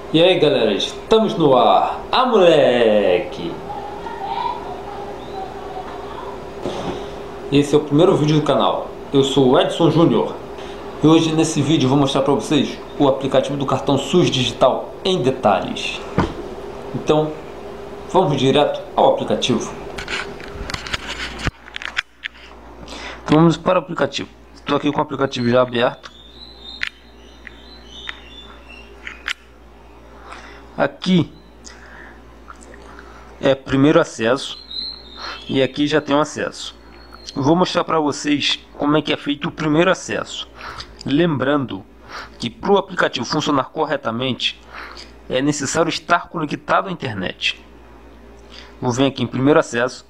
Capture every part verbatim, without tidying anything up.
E aí galera, estamos no ar, ah moleque! Esse é o primeiro vídeo do canal, eu sou o Edson Júnior. E hoje nesse vídeo eu vou mostrar para vocês o aplicativo do cartão SUS digital em detalhes. Então, vamos direto ao aplicativo. Então vamos para o aplicativo. Estou aqui com o aplicativo já aberto. Aqui é primeiro acesso e aqui já tem um acesso. Vou mostrar para vocês como é que é feito o primeiro acesso. Lembrando que para o aplicativo funcionar corretamente é necessário estar conectado à internet. Vou vir aqui em primeiro acesso,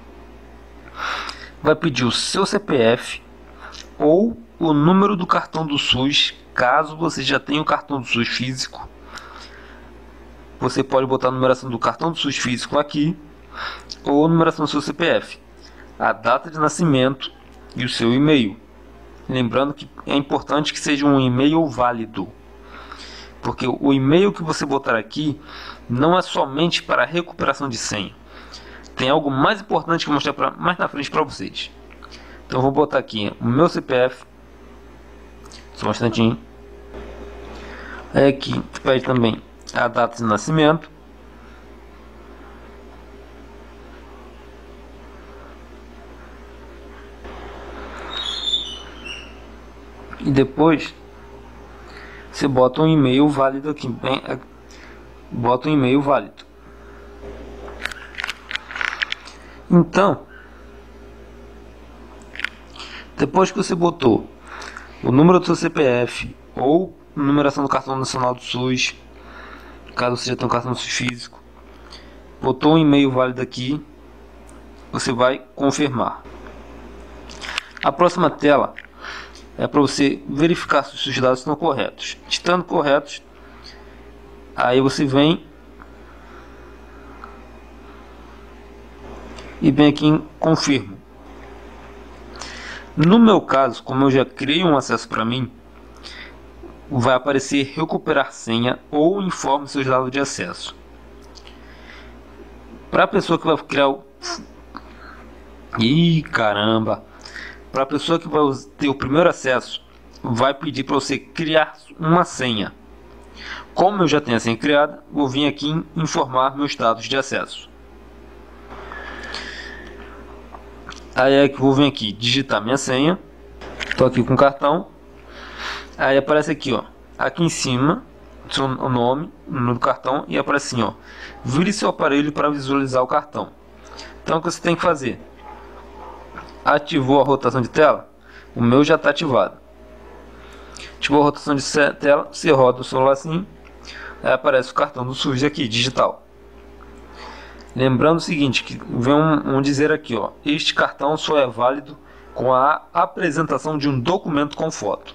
vai pedir o seu C P F ou o número do cartão do SUS, caso você já tenha o cartão do SUS físico. Você pode botar a numeração do cartão do SUS físico aqui ou a numeração do seu C P F, a data de nascimento e o seu e-mail. Lembrando que é importante que seja um e-mail válido, porque o e-mail que você botar aqui não é somente para recuperação de senha. Tem algo mais importante que eu vou mostrar pra, mais na frente para vocês. Então eu vou botar aqui o meu C P F, só um instantinho. Aí aqui pede também a data de nascimento. E depois você bota um e-mail válido aqui, bem, bota um e-mail válido. Então, depois que você botou o número do seu C P F ou a numeração do cartão nacional do SUS, caso você já tenha um cartão do SUS físico, botou um e-mail válido aqui, você vai confirmar. A próxima tela é para você verificar se os seus dados estão corretos. Estando corretos, aí você vem e vem aqui em confirmo. No meu caso, como eu já criei um acesso para mim, vai aparecer recuperar senha ou informe seus dados de acesso. Para a pessoa que vai criar o... Ih, caramba! Para a pessoa que vai ter o primeiro acesso, vai pedir para você criar uma senha. Como eu já tenho a senha criada, vou vir aqui em informar meus dados de acesso. Aí é que vou vir aqui digitar minha senha. Estou aqui com o cartão. Aí aparece aqui, ó, aqui em cima, o nome, o número do cartão, e aparece assim, ó, vire seu aparelho para visualizar o cartão. Então o que você tem que fazer? Ativou a rotação de tela? O meu já está ativado. Ativou a rotação de tela, você roda o celular assim, aí aparece o cartão do SUS aqui, digital. Lembrando o seguinte, que vem um, um dizer aqui, ó, este cartão só é válido com a apresentação de um documento com foto.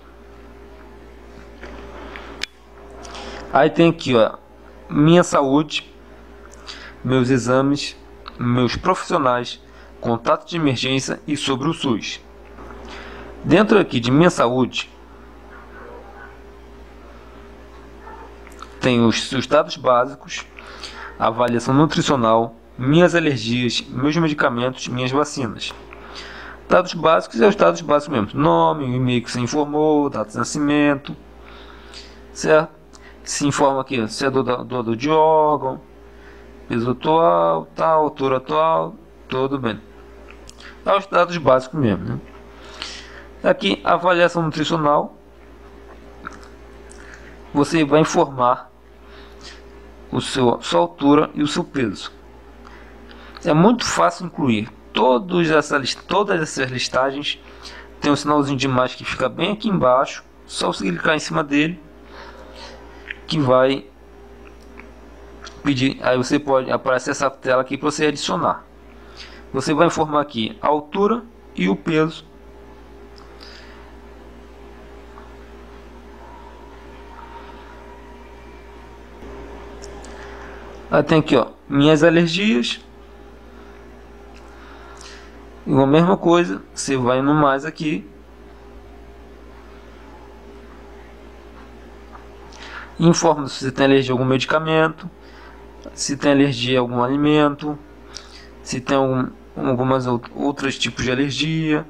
Aí tem aqui, ó, minha saúde, meus exames, meus profissionais, contato de emergência e sobre o SUS. Dentro aqui de minha saúde, tem os seus dados básicos, avaliação nutricional, minhas alergias, meus medicamentos, minhas vacinas. Dados básicos é os dados básicos mesmo, nome, o e-mail que você informou, data de nascimento, certo? Se informa aqui se é doador de órgão, peso atual, tal, altura atual, tudo bem. É os dados básicos mesmo, né? Aqui, avaliação nutricional, você vai informar o seu, sua altura e o seu peso. É muito fácil incluir todos essa, todas essas listagens. Tem um sinalzinho de mais que fica bem aqui embaixo, só você clicar em cima dele que vai pedir. Aí você pode aparecer essa tela aqui para você adicionar. Você vai informar aqui a altura e o peso. Aí tem aqui, ó, minhas alergias. E a mesma coisa, você vai no mais aqui. informa se você tem alergia a algum medicamento, se tem alergia a algum alimento, se tem algum, algumas outros tipos de alergia.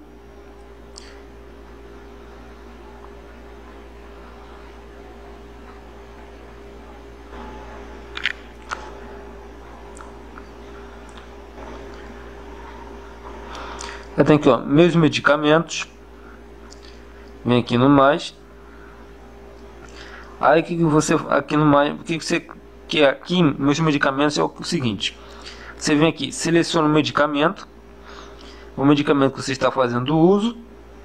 Eu tenho aqui, ó, meus medicamentos. Vem aqui no mais. Aí que você aqui no mais, o que você que aqui meus medicamentos é o seguinte. Você vem aqui, seleciona o medicamento, o medicamento que você está fazendo uso.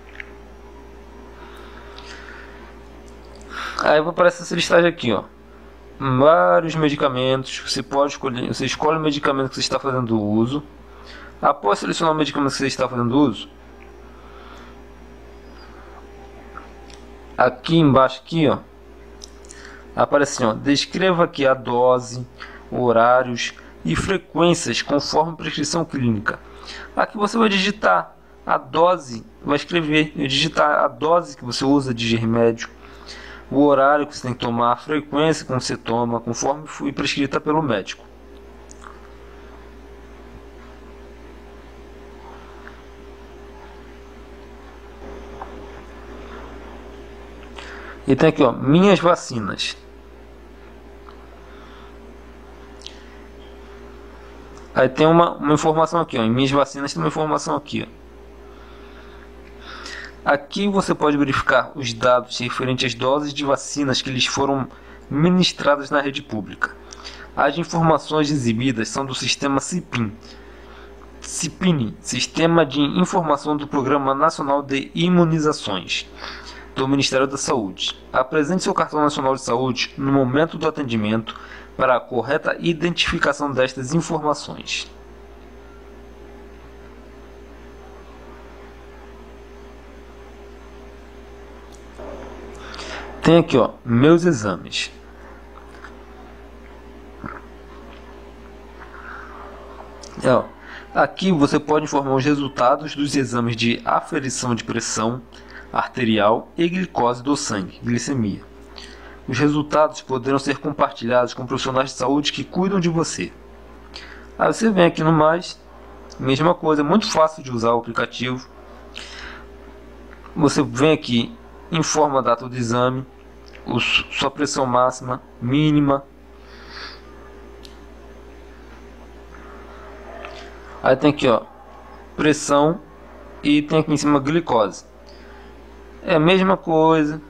Aí vai aparecer essa listagem aqui, ó. Vários medicamentos. Você pode escolher, você escolhe o medicamento que você está fazendo uso. Após selecionar o medicamento que você está fazendo uso, aqui embaixo aqui, ó, aparece assim, ó, descreva aqui a dose, horários e frequências conforme prescrição clínica. Aqui você vai digitar a dose, vai escrever, vai digitar a dose que você usa de remédio, o horário que você tem que tomar, a frequência que você toma, conforme foi prescrita pelo médico. E tem aqui, ó, minhas vacinas. Aí tem uma, uma informação aqui, ó, em minhas vacinas tem uma informação aqui, ó. Aqui você pode verificar os dados referentes às doses de vacinas que lhes foram ministradas na rede pública. As informações exibidas são do sistema CIPIM, CIPINI, Sistema de Informação do Programa Nacional de Imunizações do Ministério da Saúde. Apresente seu cartão nacional de saúde no momento do atendimento para a correta identificação destas informações. Tem aqui, ó, meus exames. É, ó, aqui você pode informar os resultados dos exames de aferição de pressão arterial e glicose do sangue, glicemia. Os resultados poderão ser compartilhados com profissionais de saúde que cuidam de você. Aí você vem aqui no mais, mesma coisa, muito fácil de usar o aplicativo. Você vem aqui, informa a data do exame, os, sua pressão máxima, mínima. Aí tem aqui, ó, pressão e tem aqui em cima glicose. É a mesma coisa.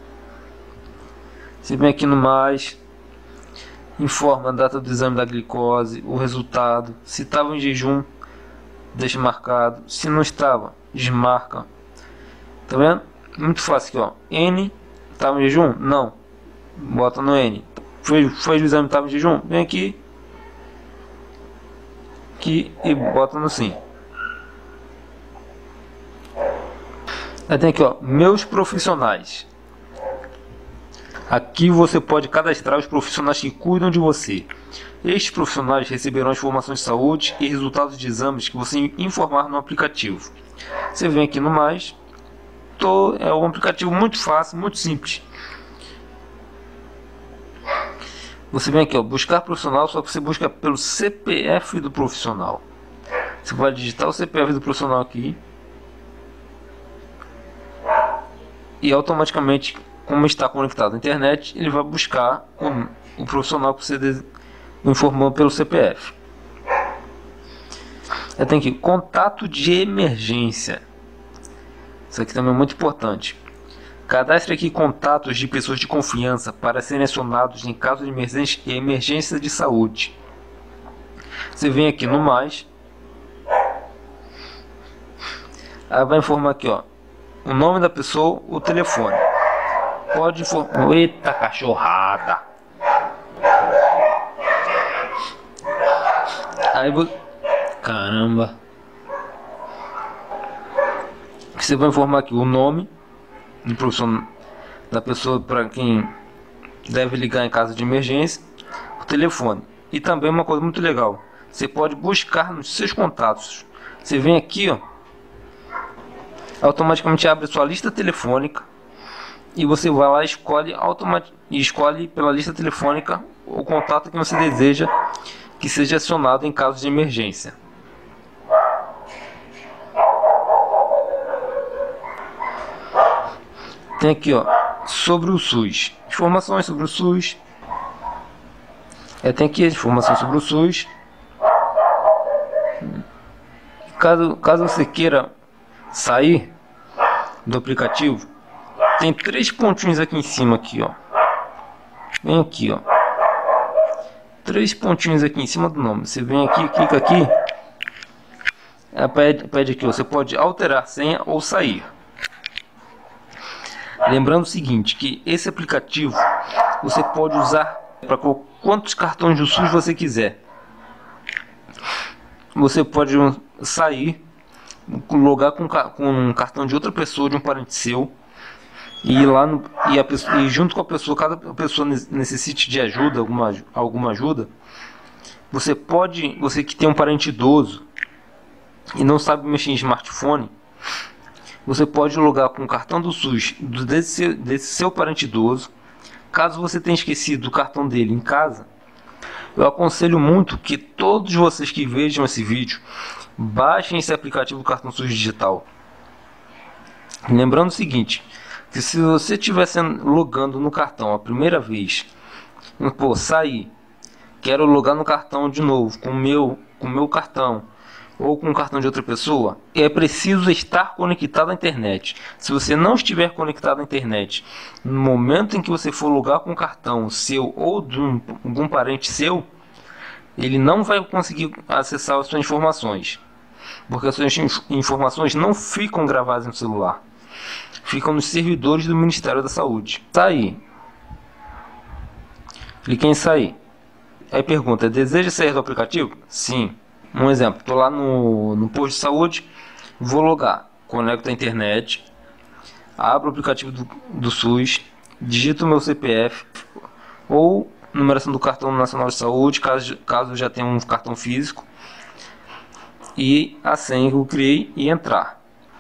Você vem aqui no mais, informa a data do exame da glicose, o resultado. Se estava em jejum, deixa marcado. Se não estava, desmarca. Tá vendo? Muito fácil aqui, ó. N, estava em jejum? Não. Bota no N. Fez, fez o exame, estava em jejum? Vem aqui. Aqui e bota no sim. Aí tem aqui, ó, meus profissionais. Aqui você pode cadastrar os profissionais que cuidam de você. Estes profissionais receberão as informações de saúde e resultados de exames que você informar no aplicativo. Você vem aqui no mais. Tô, é um aplicativo muito fácil, muito simples. Você vem aqui, ó, buscar profissional, só que você busca pelo C P F do profissional. Você vai digitar o C P F do profissional aqui. E automaticamente, como está conectado à internet, ele vai buscar o, o profissional que você informou pelo C P F. Eu tenho aqui, contato de emergência. Isso aqui também é muito importante. Cadastre aqui contatos de pessoas de confiança para serem acionados em caso de emergência, emergência de saúde. Você vem aqui no mais. Aí vai informar aqui, ó, o nome da pessoa, o telefone. Pode informar. Eita cachorrada! Aí vou. Caramba! Você vai informar aqui o nome do profissional, da pessoa para quem deve ligar em caso de emergência, o telefone. E também uma coisa muito legal, você pode buscar nos seus contatos. Você vem aqui, ó, automaticamente abre sua lista telefônica e você vai lá e escolhe, automat... escolhe pela lista telefônica o contato que você deseja que seja acionado em caso de emergência. Tem aqui, ó, sobre o SUS, informações sobre o SUS. É, tem aqui informações sobre o SUS. Caso, caso você queira sair do aplicativo, tem três pontinhos aqui em cima aqui, ó. Vem aqui, ó. Três pontinhos aqui em cima do nome. Você vem aqui, clica aqui. É, pede, pede aqui, você pode alterar senha ou sair. Lembrando o seguinte, que esse aplicativo você pode usar para quantos cartões do SUS você quiser. Você pode sair, logar com, com um cartão de outra pessoa, de um parente seu, e ir lá no, e, a pessoa, e junto com a pessoa, cada pessoa necessite de ajuda, alguma, alguma ajuda, você pode, você que tem um parente idoso e não sabe mexer em smartphone, você pode logar com o cartão do SUS desse, desse seu parente idoso. Caso você tenha esquecido o cartão dele em casa, eu aconselho muito que todos vocês que vejam esse vídeo baixem esse aplicativo do cartão SUS digital. Lembrando o seguinte, que se você estiver logando no cartão a primeira vez, pô, sair, quero logar no cartão de novo, com o meu, com o meu cartão, ou com o cartão de outra pessoa, é preciso estar conectado à internet. Se você não estiver conectado à internet, no momento em que você for logar com o cartão seu ou de um, algum parente seu, ele não vai conseguir acessar as suas informações, porque as suas informações não ficam gravadas no celular, ficam nos servidores do Ministério da Saúde. Sair. Clique em sair. Aí pergunta, deseja sair do aplicativo? Sim. Um exemplo, estou lá no, no posto de saúde, vou logar, conecto a internet, abro o aplicativo do, do SUS, digito o meu C P F ou numeração do cartão nacional de saúde, caso, caso já tenha um cartão físico, e a senha que eu criei e entrar.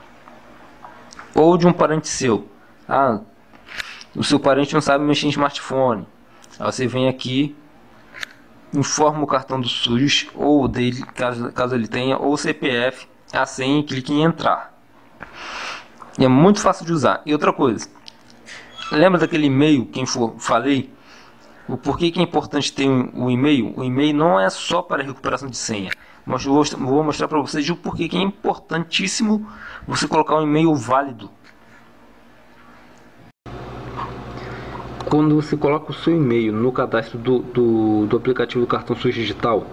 Ou de um parente seu, ah, o seu parente não sabe mexer em smartphone, aí você vem aqui, informa o cartão do SUS ou dele, caso, caso ele tenha, ou o C P F, a senha, e clique em entrar. E é muito fácil de usar. E outra coisa, lembra daquele e-mail que eu falei? O porquê que é importante ter o e-mail? O e-mail não é só para recuperação de senha, mas eu vou, vou mostrar para vocês o porquê que é importantíssimo você colocar um e-mail válido. Quando você coloca o seu e-mail no cadastro do, do, do aplicativo do cartão SUS digital,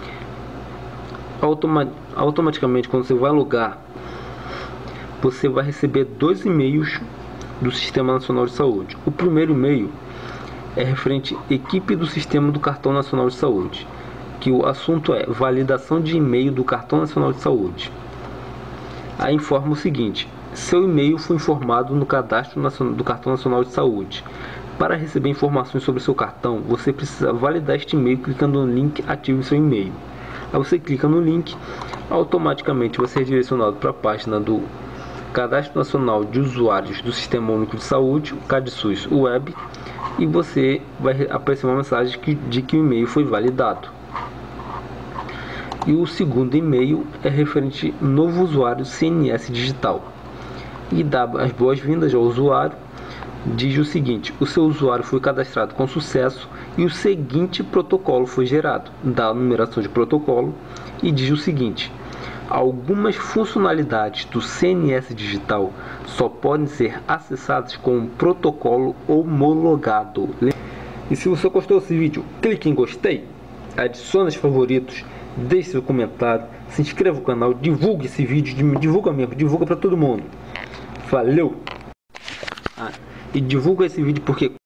automa automaticamente quando você vai logar, você vai receber dois e-mails do Sistema Nacional de Saúde. O primeiro e-mail é referente à equipe do Sistema do Cartão Nacional de Saúde, que o assunto é validação de e-mail do Cartão Nacional de Saúde. Aí informa o seguinte, seu e-mail foi informado no cadastro do Cartão Nacional de Saúde. Para receber informações sobre o seu cartão, você precisa validar este e-mail clicando no link Ative seu e-mail. Aí você clica no link, automaticamente você é direcionado para a página do Cadastro Nacional de Usuários do Sistema Único de Saúde, o CadSUS Web, e você vai aparecer uma mensagem que, de que o e-mail foi validado. E o segundo e-mail é referente novo usuário C N S digital. E dá as boas-vindas ao usuário. Diz o seguinte, o seu usuário foi cadastrado com sucesso e o seguinte protocolo foi gerado. Dá a numeração de protocolo e diz o seguinte, algumas funcionalidades do C N S digital só podem ser acessadas com um protocolo homologado. E se você gostou desse vídeo, clique em gostei, adicione os favoritos, deixe seu comentário, se inscreva no canal, divulgue esse vídeo, divulga mesmo, divulga para todo mundo. Valeu! Ah, e divulga esse vídeo porque